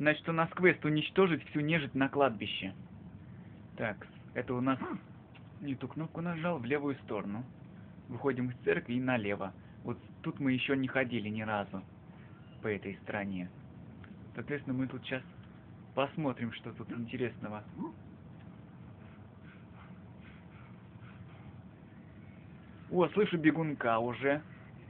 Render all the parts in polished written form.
Значит, у нас квест уничтожить всю нежить на кладбище. Так, это у нас... Не ту кнопку нажал, в левую сторону. Выходим из церкви и налево. Вот тут мы еще не ходили ни разу по этой стороне. Соответственно, мы тут сейчас посмотрим, что тут интересного. О, слышу бегунка уже.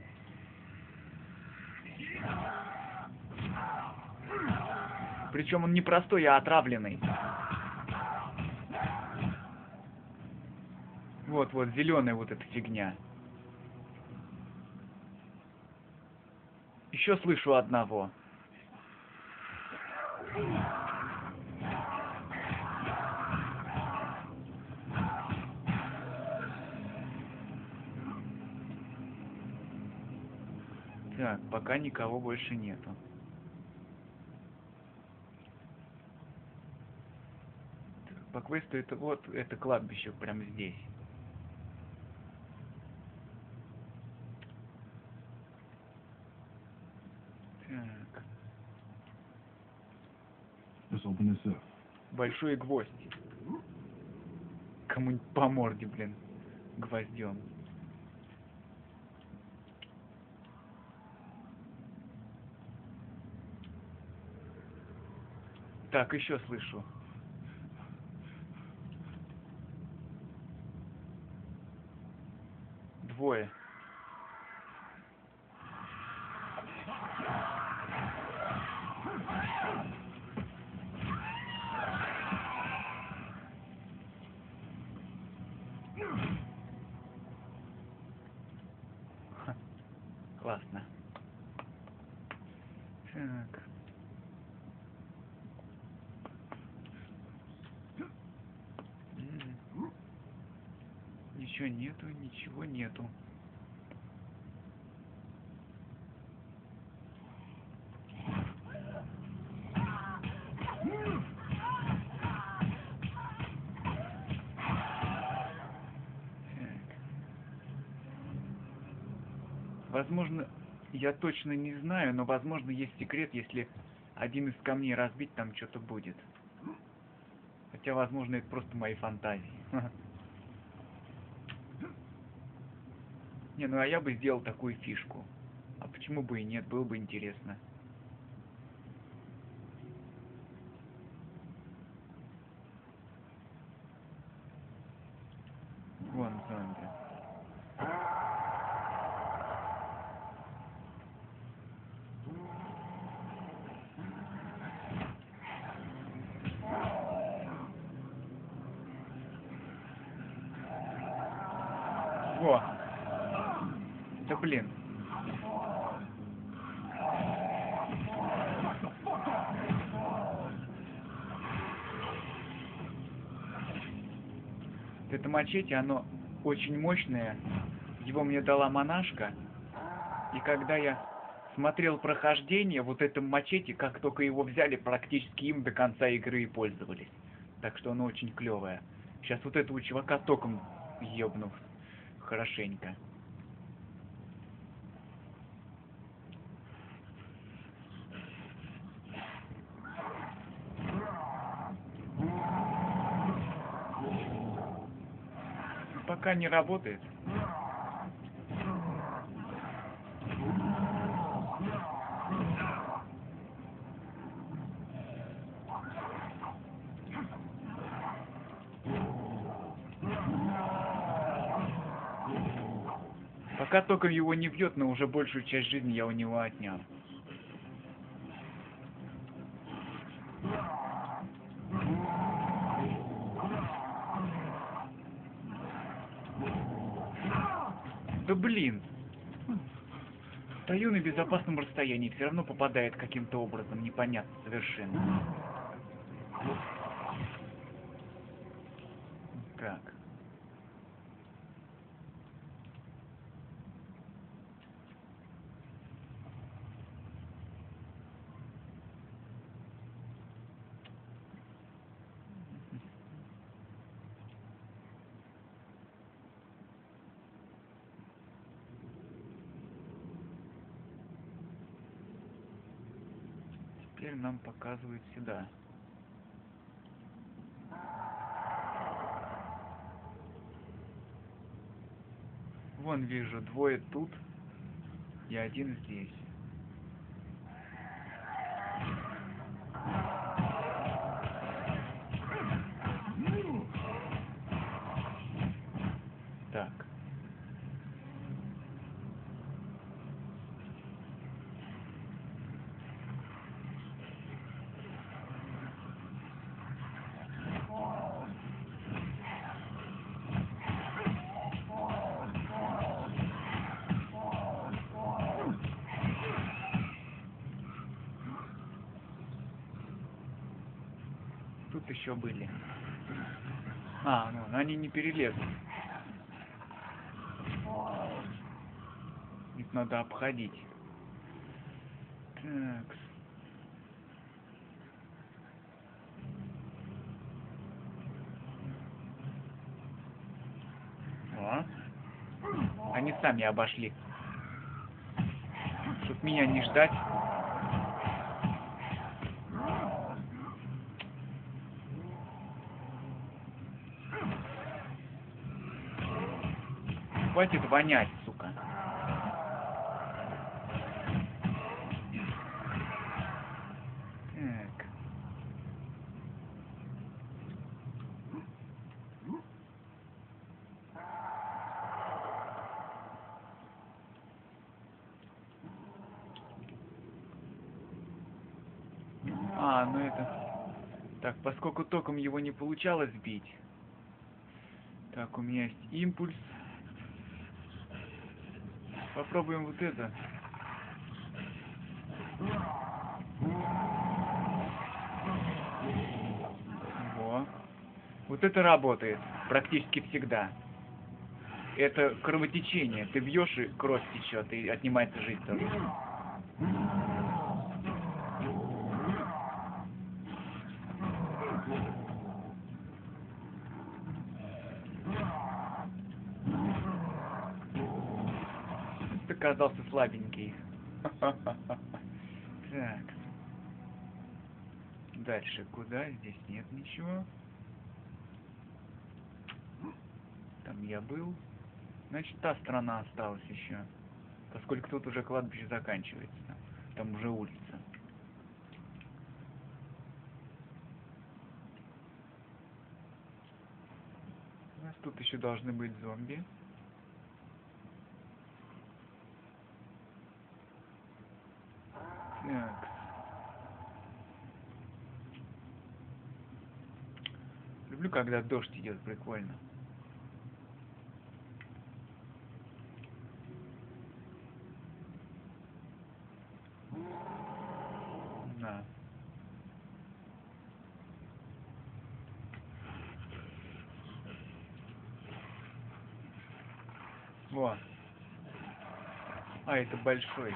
Причем он не простой, а отравленный. Вот, зеленая вот эта фигня. Еще слышу одного. Так, пока никого больше нету. По квесту это вот, это кладбище прямо здесь. Так. Большой гвоздь. Кому-нибудь по морде, блин, гвоздем. Так, еще слышу. Двое. Ха, классно. Так. Ничего нету, ничего нету. Возможно, я точно не знаю, но возможно есть секрет, если один из камней разбить, там что-то будет. Хотя, возможно, это просто мои фантазии. Не, ну а я бы сделал такую фишку. А почему бы и нет, было бы интересно. Вон зомби. Во! Да блин. Это мачете, оно очень мощное. Его мне дала монашка. И когда я смотрел прохождение, вот этом мачете, как только его взяли, практически им до конца игры и пользовались. Так что оно очень клевое. Сейчас вот этого чувака током ебну хорошенько. Пока не работает. Пока только его не бьет, но уже большую часть жизни я у него отнял. Да блин! Стою на безопасном расстоянии, все равно попадает каким-то образом, непонятно совершенно. Так. Теперь нам показывают сюда. Вон вижу, двое тут и один здесь. Так. Тут еще были. Ну они не перелезут. Их надо обходить. Так. О. Они сами обошли. Чтоб меня не ждать. Хватит вонять, сука. Так. Ну это... Так, поскольку током его не получалось сбить. Так, у меня есть импульс. Попробуем вот это. Во. Вот это работает практически всегда. Это кровотечение. Ты бьешь, и кровь течет, и отнимается жизнь тоже. Ты оказался слабенький. Так. Дальше куда? Здесь нет ничего. Там я был. Значит, та страна осталась еще. Поскольку тут уже кладбище заканчивается. Там уже улица. У нас тут еще должны быть зомби. Так. Люблю, когда дождь идет, прикольно. Да. Во. Это большой.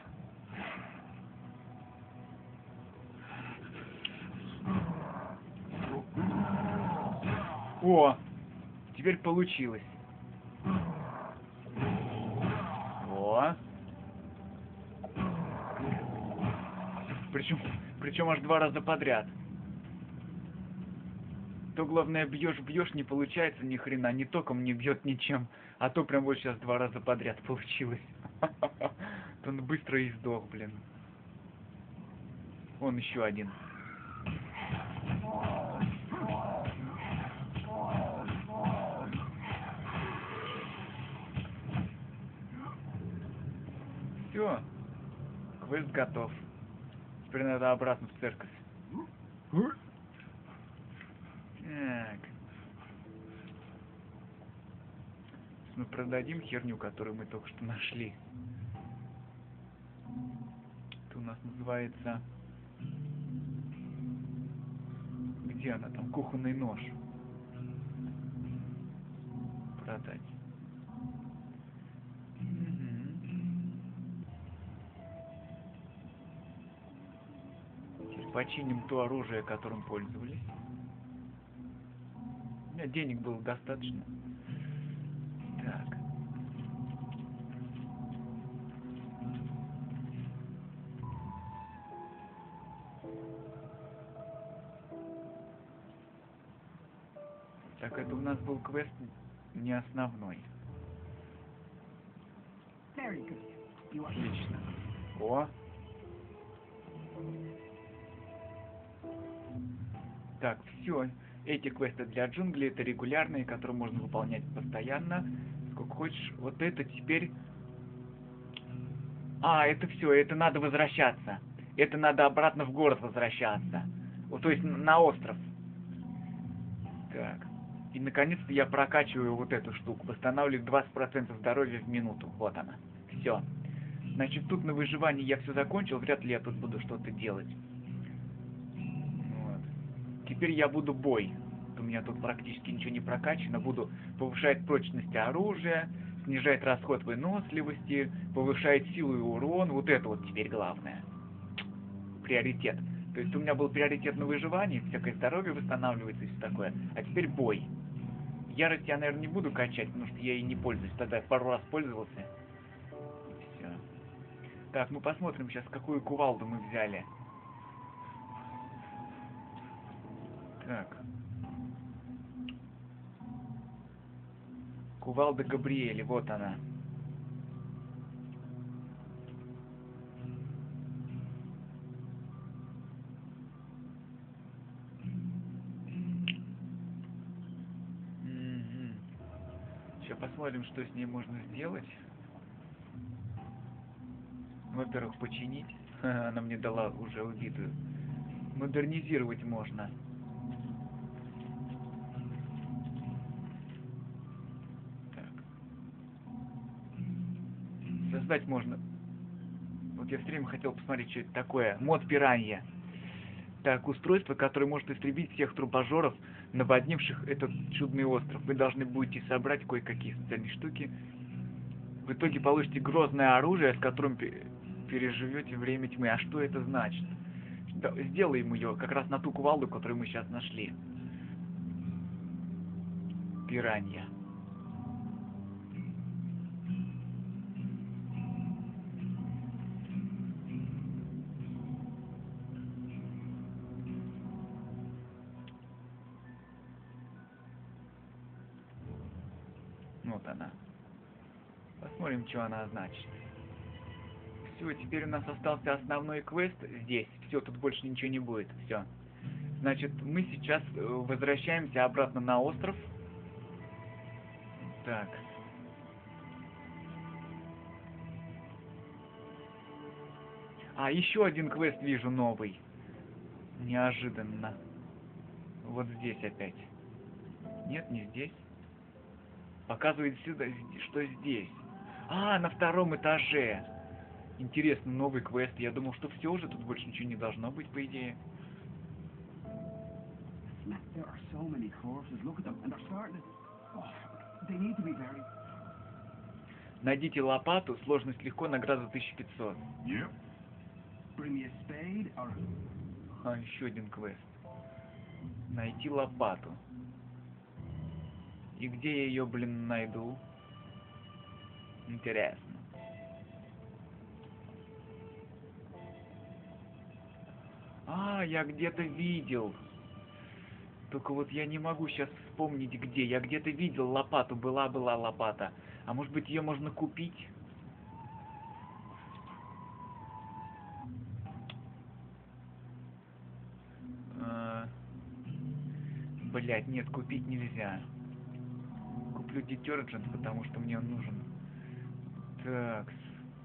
О! Теперь получилось. О! Причем аж 2 раза подряд. То главное бьешь, не получается ни хрена, ни током не бьет ничем. А то прям вот сейчас 2 раза подряд получилось. Он быстро и сдох, блин. Вон еще один. Все. Квест готов. Теперь надо обратно в церковь. Так. Мы продадим херню, которую мы только что нашли. Это у нас называется... Где она там? Кухонный нож. Продать. Теперь починим то оружие, которым пользовались. У меня денег было достаточно. Так. Так, это у нас был квест не основной. Отлично. О! Так, все. Эти квесты для джунглей, это регулярные, которые можно выполнять постоянно, сколько хочешь. Вот это теперь... А, это все, это надо возвращаться. Это надо обратно в город возвращаться. Вот, то есть на остров. Так. И наконец-то я прокачиваю вот эту штуку. Восстанавливаю 20% здоровья в минуту. Вот она. Все. Значит, тут на выживании я все закончил. Вряд ли я тут буду что-то делать. Вот. Теперь я буду бой. У меня тут практически ничего не прокачано. Буду повышать прочность оружия, снижать расход выносливости, повышает силу и урон. Вот это вот теперь главное. Приоритет. То есть у меня был приоритет на выживание, всякое здоровье восстанавливается и все такое. А теперь бой. Ярость я, наверное, не буду качать, потому что я ей не пользуюсь. Тогда я пару раз пользовался. И все. Так, мы посмотрим сейчас, какую кувалду мы взяли. Так. Кувалда Габриэли, вот она. Сейчас посмотрим, что с ней можно сделать. Во-первых, починить. Она мне дала уже убитую. Модернизировать можно. Так. Создать можно. Вот я все время хотел посмотреть, что это такое. Мод пиранья. Так, устройство, которое может истребить всех трубожоров, наводнивших этот чудный остров. Вы должны будете собрать кое-какие специальные штуки. В итоге получите грозное оружие, с которым переживете время тьмы. А что это значит? Да, сделаем ее как раз на ту кувалду, которую мы сейчас нашли. Пиранья. Вот она. Посмотрим, что она значит. Все, теперь у нас остался основной квест здесь. Все, тут больше ничего не будет. Все. Значит, мы сейчас возвращаемся обратно на остров. Так. А, еще один квест вижу новый. Неожиданно. Вот здесь опять. Нет, не здесь. Показывает сюда, что здесь. А, на втором этаже. Интересно, новый квест. Я думал, что все уже, тут больше ничего не должно быть, по идее. Найдите лопату, сложность легко, награда 1500. А, еще один квест. Найти лопату. И где я ее, блин, найду? Интересно. А, я где-то видел. Только вот я не могу сейчас вспомнить где. Я где-то видел лопату, была лопата. А может быть ее можно купить? Блять, нет, купить нельзя. Куплю детерджент, потому что мне он нужен. Так.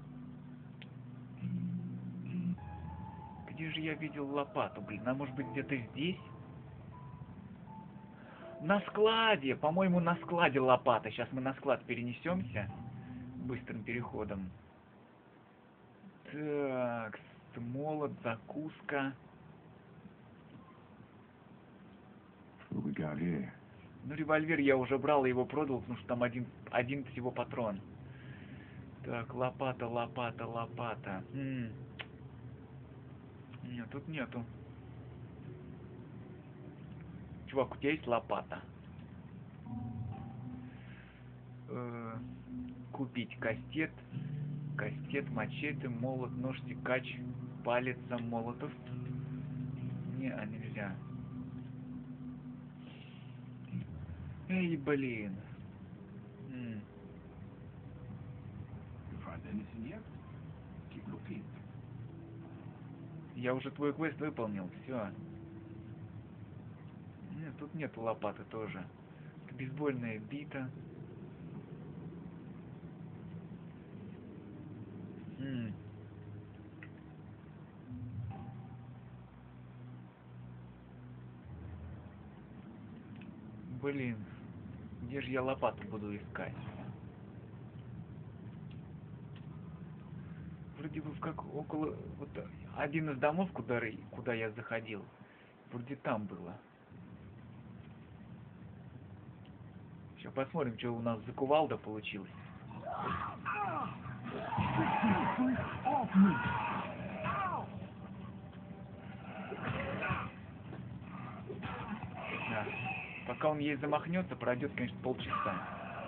Где же я видел лопату, блин? А может быть где-то здесь? На складе! По-моему, на складе лопата. Сейчас мы на склад перенесемся. Быстрым переходом. Так. Молот, закуска. Ну, револьвер я уже брал и его продал, потому что там один всего патрон. Так, лопата. Нет, тут нету. Чувак, у тебя есть лопата? Купить кастет, мачете, молот, нож, секач, палец, молотов. Не, нельзя. Эй, блин. Я уже твой квест выполнил, все. Нет, тут нету лопаты тоже. Бейсбольная бита. Блин, где же я лопату буду искать? Вроде бы как около... Вот один из домов, куда я заходил, вроде там было. Сейчас посмотрим, что у нас за кувалда получилось. Да. Пока он ей замахнется, пройдет, конечно, полчаса.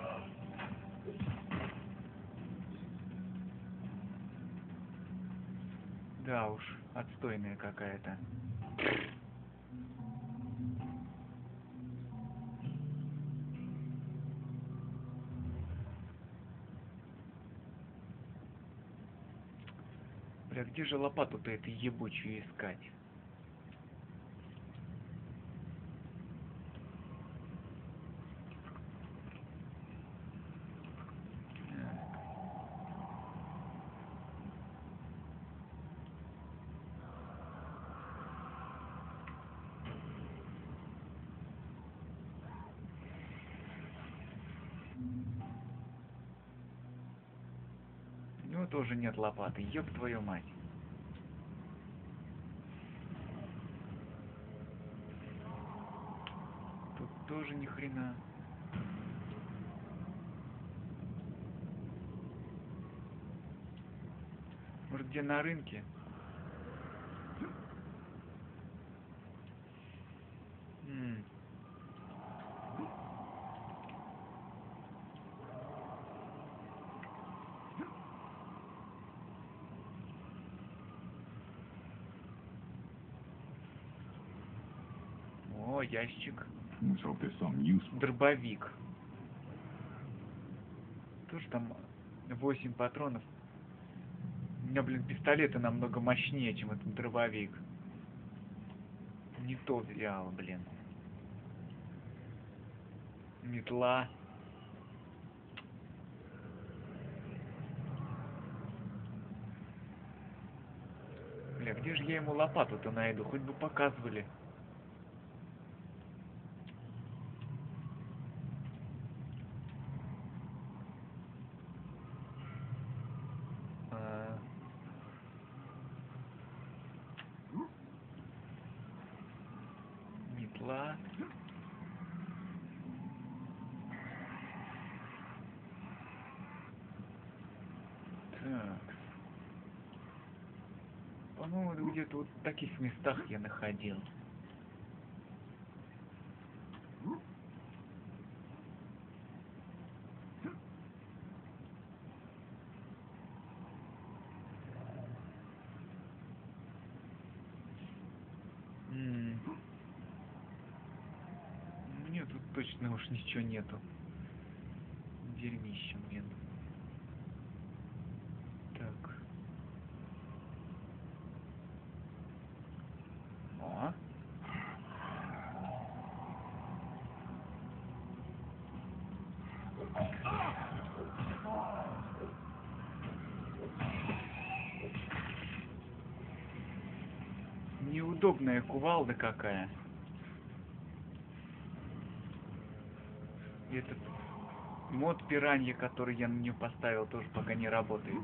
Да уж, отстойная какая-то. Бля, где же лопату-то эту ебучую искать? Ну, тоже нет лопаты, ёб твою мать. Тут тоже ни хрена. Может, где на рынке? О, ящик. Дробовик. Тоже там 8 патронов. У меня, блин, пистолеты намного мощнее, чем этот дробовик. Не то взял, блин. Метла. Бля, где же я ему лопату-то найду? Хоть бы показывали. Метла. Так. По-моему, где-то вот в таких местах я находил. Мне тут точно уж ничего нету. Дерьмище, блин. Так. О. Неудобная кувалда какая. И этот мод пиранья, который я на нее поставил, тоже пока не работает.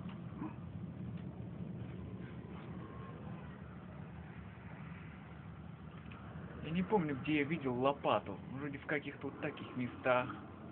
Я не помню, где я видел лопату. Вроде в каких-то вот таких местах.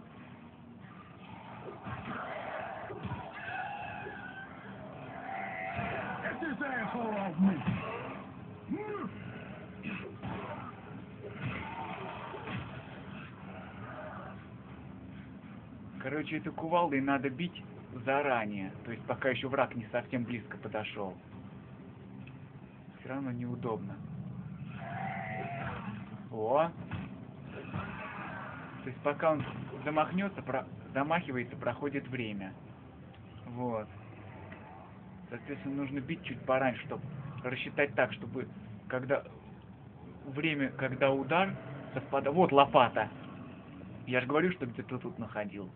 Короче, эту кувалдой надо бить заранее. То есть пока еще враг не совсем близко подошел. Все равно неудобно. О! То есть пока он замахнется, замахивается, проходит время. Вот. Соответственно, нужно бить чуть пораньше, чтобы рассчитать так, чтобы когда время, когда удар совпадает. Вот лопата. Я же говорю, что где-то тут находил.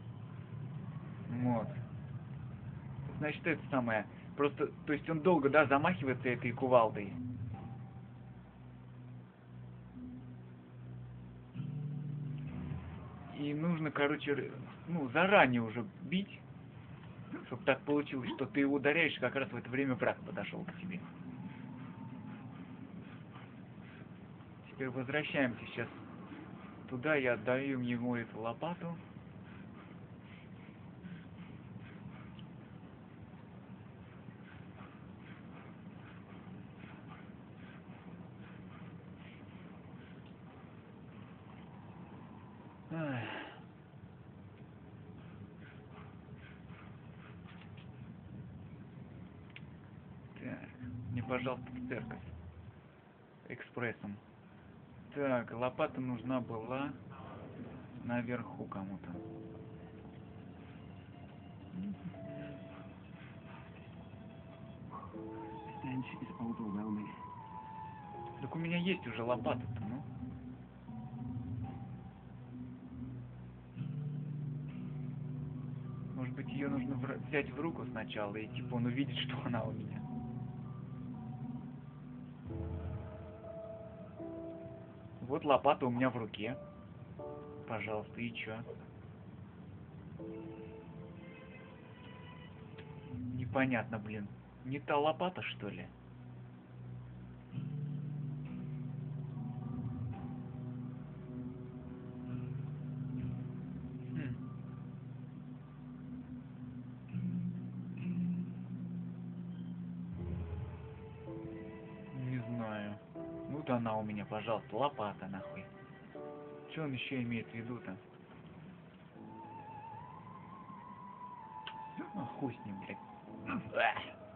Вот. Значит, это самое. Просто, то есть он долго, да, замахивается этой кувалдой. И нужно, короче, ну, заранее уже бить, чтобы так получилось, что ты его ударяешь, и как раз в это время враг подошел к тебе. Теперь возвращаемся сейчас туда, я отдаю ему эту лопату. Ах. Так, мне, пожалуйста, в церковь. Экспрессом. Так, лопата нужна была наверху кому-то. Так у меня есть уже лопата-то, ну. Может быть, ее нужно взять в руку сначала, и типа он увидит, что она у меня. Вот лопата у меня в руке. Пожалуйста, и чё? Непонятно, блин. Не та лопата, что ли? Хм. Не знаю. Вот она у меня, пожалуйста, лопата нахуй. Что он еще имеет в виду-то? А, хуй с ним, блядь.